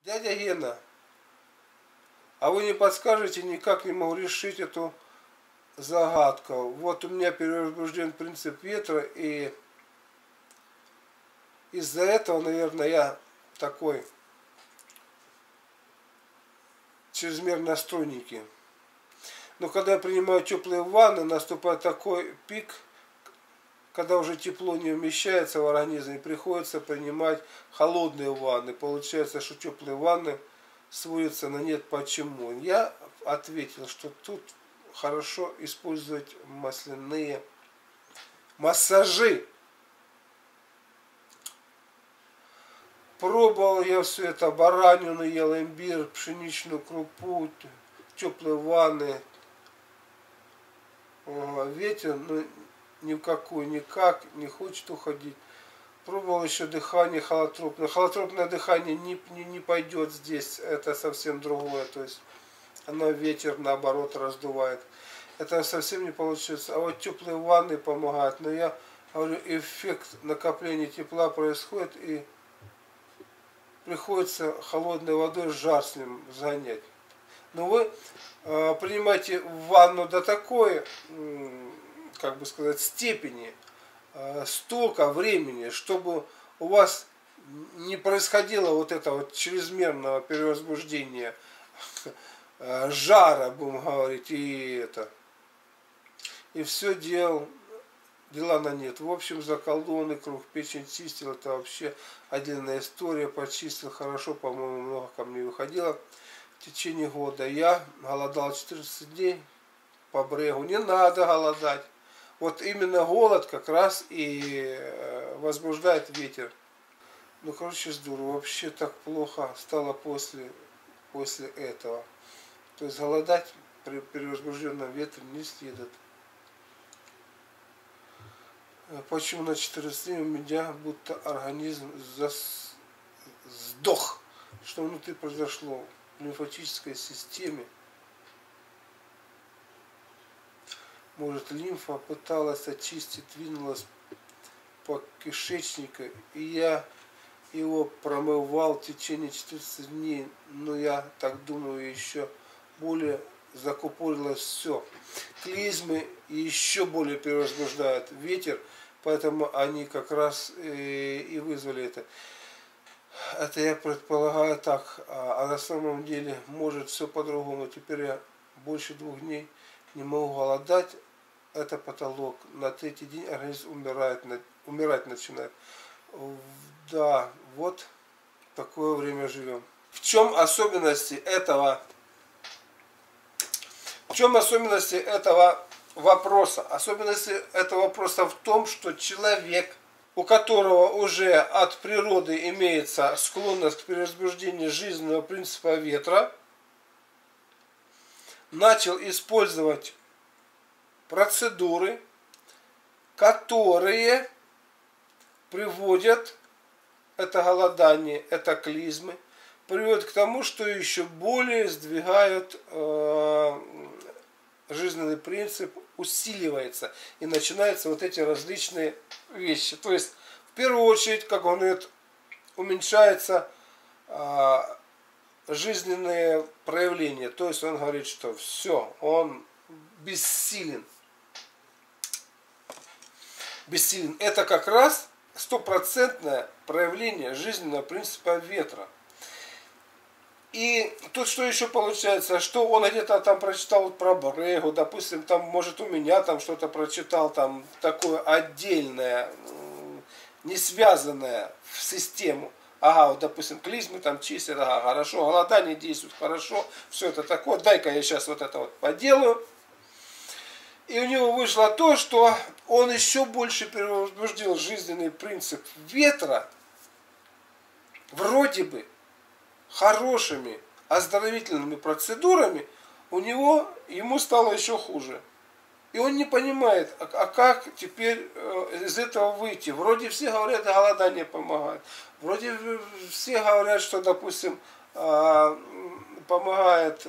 Дядя Гена, а вы не подскажете, никак не могу решить эту загадку. Вот у меня перевозбужден принцип ветра, и из-за этого, наверное, я такой чрезмерно стройненький. Но когда я принимаю теплые ванны, наступает такой пик, когда уже тепло не вмещается в организме, приходится принимать холодные ванны. Получается, что теплые ванны сводятся на нет. Почему? Я ответил, что тут хорошо использовать масляные массажи. Пробовал я все это, баранину ел, имбирь, пшеничную крупу, теплые ванны. Ветер, ну, ни в какой, никак не хочет уходить. Пробовал еще дыхание холотропное. Холотропное дыхание не пойдет здесь, это совсем другое. То есть оно ветер наоборот раздувает. Это совсем не получится. А вот теплые ванны помогают. Но я говорю, эффект накопления тепла происходит, и приходится холодной водой жар с ним сгонять. Но вы принимаете ванну до такой, как бы сказать, степени, столько времени, чтобы у вас не происходило вот этого вот чрезмерного перевозбуждения, жара, будем говорить, и все дела на нет. В общем, заколдованный круг, печень чистил, это вообще отдельная история, почистил хорошо, по-моему, много камней выходило. В течение года я голодал 14 дней по брегу. Не надо голодать. Вот именно голод как раз и возбуждает ветер. Ну, короче, здорово. Вообще так плохо стало после этого. То есть голодать при перевозбужденном ветре не следует. Почему на 14 дней у меня будто организм сдох? Что внутри произошло? В лимфатической системе. Может, лимфа пыталась очистить, двинулась по кишечнику, и я его промывал в течение 14 дней. Но я так думаю, еще более закупорилось все. Клизмы еще более перевозбуждают ветер, поэтому они как раз и вызвали это. Это я предполагаю так, а на самом деле может все по-другому. Теперь я больше 2 дней не могу голодать. Это потолок. На 3-й день организм умирать начинает. Да, вот такое время живем. В чем особенности этого вопроса? Особенности этого вопроса в том, что человек, у которого уже от природы имеется склонность к перевозбуждению жизненного принципа ветра, начал использовать процедуры, которые приводят, это голодание, это клизмы, приводят к тому, что еще более сдвигают жизненный принцип, усиливается, и начинаются вот эти различные вещи. То есть, в первую очередь, как он говорит, уменьшается жизненные проявления. То есть, он говорит, что все, он бессилен. Бессилен. Это как раз 100% проявление жизненного принципа ветра. И тут что еще получается, что он где-то там прочитал про Брегу, допустим, там, может, у меня там что-то прочитал, там, такое отдельное, не связанное в систему. Ага, вот, допустим, клизмы там чистят, ага, хорошо, голодание действует хорошо, все это такое, дай-ка я сейчас вот это вот поделаю. И у него вышло то, что он еще больше перевозбудил жизненный принцип ветра, вроде бы, хорошими оздоровительными процедурами, ему стало еще хуже. И он не понимает, а как теперь из этого выйти. Вроде все говорят, голодание помогает. Вроде все говорят, что, допустим, помогают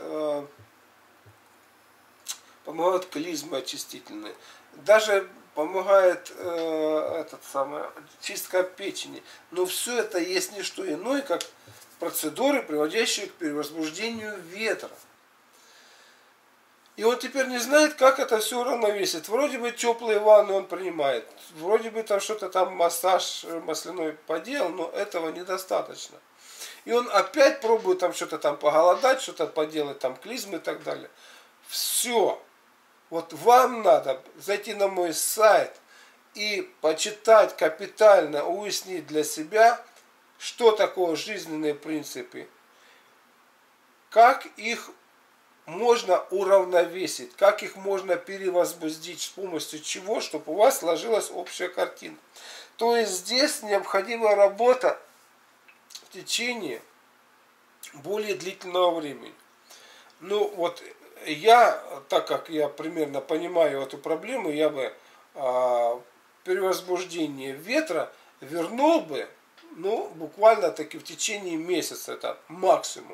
клизмы очистительные. Даже помогает чистка печени. Но все это есть не что иное, как процедуры, приводящие к перевозбуждению ветра. И он теперь не знает, как это все уравновесить. Вроде бы теплые ванны он принимает, вроде бы там что-то там массаж масляной поделал, но этого недостаточно. И он опять пробует там что-то там поголодать, что-то поделать, там клизмы и так далее. Все. Вот вам надо зайти на мой сайт и почитать капитально, уяснить для себя, что такое жизненные принципы, как их можно уравновесить, как их можно перевозбудить, с помощью чего, чтобы у вас сложилась общая картина. То есть здесь необходима работа в течение более длительного времени. Ну вот я, так как я примерно понимаю эту проблему, я бы перевозбуждение ветра вернул бы, ну, буквально таки в течение месяца, это максимум.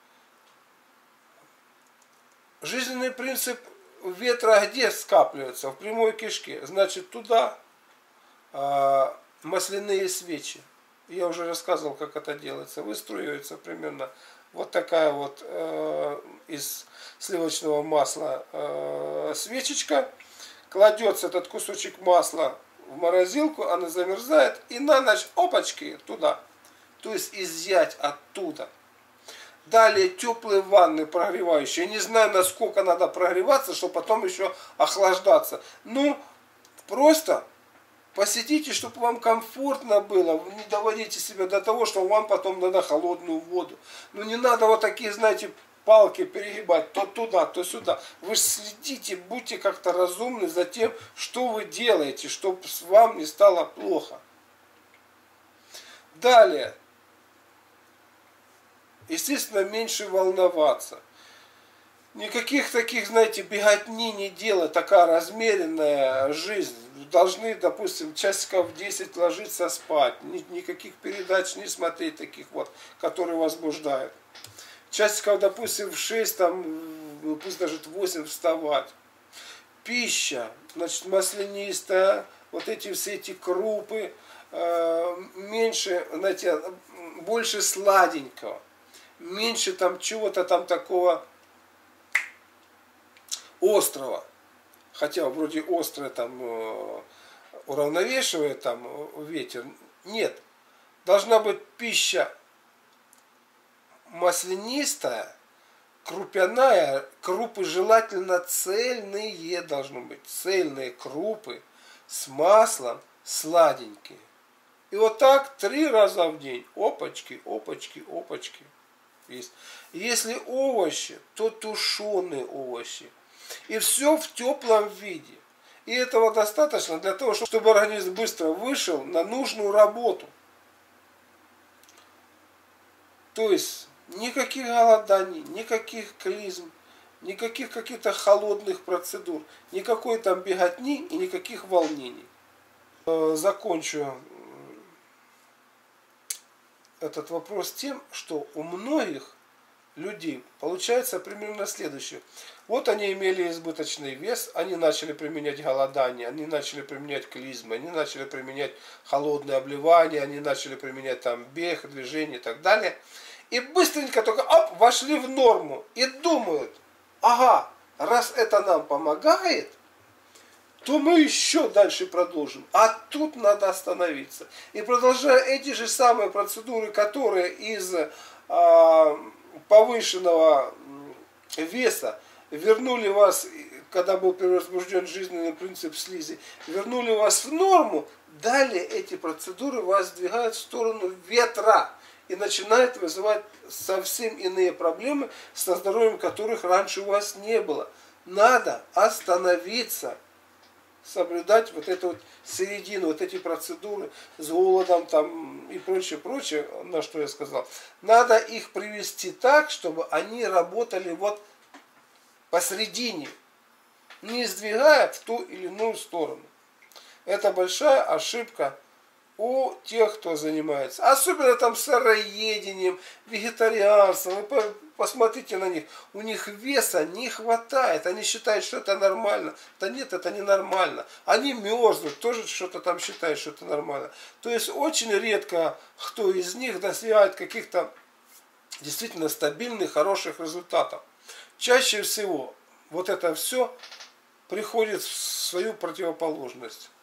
Жизненный принцип ветра где скапливается? В прямой кишке. Значит, туда масляные свечи. Я уже рассказывал, как это делается. Выструивается примерно вот такая вот из сливочного масла свечечка. Кладется этот кусочек масла в морозилку, она замерзает, и на ночь, опачки, туда. То есть изъять оттуда. Далее теплые ванны прогревающие. Я не знаю, насколько надо прогреваться, чтобы потом еще охлаждаться. Ну, просто посидите, чтобы вам комфортно было. Не доводите себя до того, что вам потом надо холодную воду. Ну, не надо вот такие, знаете, палки перегибать то туда, то сюда. Вы следите, будьте как-то разумны за тем, что вы делаете, чтобы вам не стало плохо. Далее. Естественно, меньше волноваться. Никаких таких, знаете, беготни не делать, такая размеренная жизнь. Должны, допустим, часиков 10 ложиться спать. Никаких передач не смотреть таких вот, которые возбуждают. Часиков, допустим, в 6, там, пусть даже в 8 вставать. Пища, значит, маслянистая, вот эти все эти крупы, меньше, знаете, больше сладенького. Меньше там чего-то там такого острого. Хотя вроде острое там уравновешивает там ветер. Нет. Должна быть пища маслянистая, крупяная. Крупы желательно цельные должны быть. Цельные крупы с маслом, сладенькие. И вот так 3 раза в день. Опачки, опачки, опачки. Есть. Если овощи, то тушеные овощи. И все в теплом виде. И этого достаточно для того, чтобы организм быстро вышел на нужную работу. То есть никаких голоданий, никаких клизм, никаких каких-то холодных процедур, никакой там беготни и никаких волнений. Закончу этот вопрос тем, что у многих людей получается примерно следующее. Вот они имели избыточный вес, они начали применять голодание, они начали применять клизмы, они начали применять холодное обливание, они начали применять там бег, движение и так далее. И быстренько только оп, вошли в норму и думают, ага, раз это нам помогает, то мы еще дальше продолжим. А тут надо остановиться. И продолжая эти же самые процедуры, которые из повышенного веса вернули вас, когда был перевозбужден жизненный принцип слизи, вернули вас в норму, далее эти процедуры вас сдвигают в сторону ветра и начинают вызывать совсем иные проблемы, со здоровьем которых раньше у вас не было. Надо остановиться, соблюдать вот эту вот середину, вот эти процедуры с голодом там и прочее, прочее, на что я сказал. Надо их привести так, чтобы они работали вот посередине, не сдвигая в ту или иную сторону. Это большая ошибка у тех, кто занимается. Особенно там сыроедением, вегетарианством. Вы посмотрите на них. У них веса не хватает. Они считают, что это нормально. Да нет, это не нормально. Они мерзнут, тоже что-то там считают, что это нормально. То есть очень редко кто из них достигает каких-то действительно стабильных, хороших результатов. Чаще всего вот это все приходит в свою противоположность.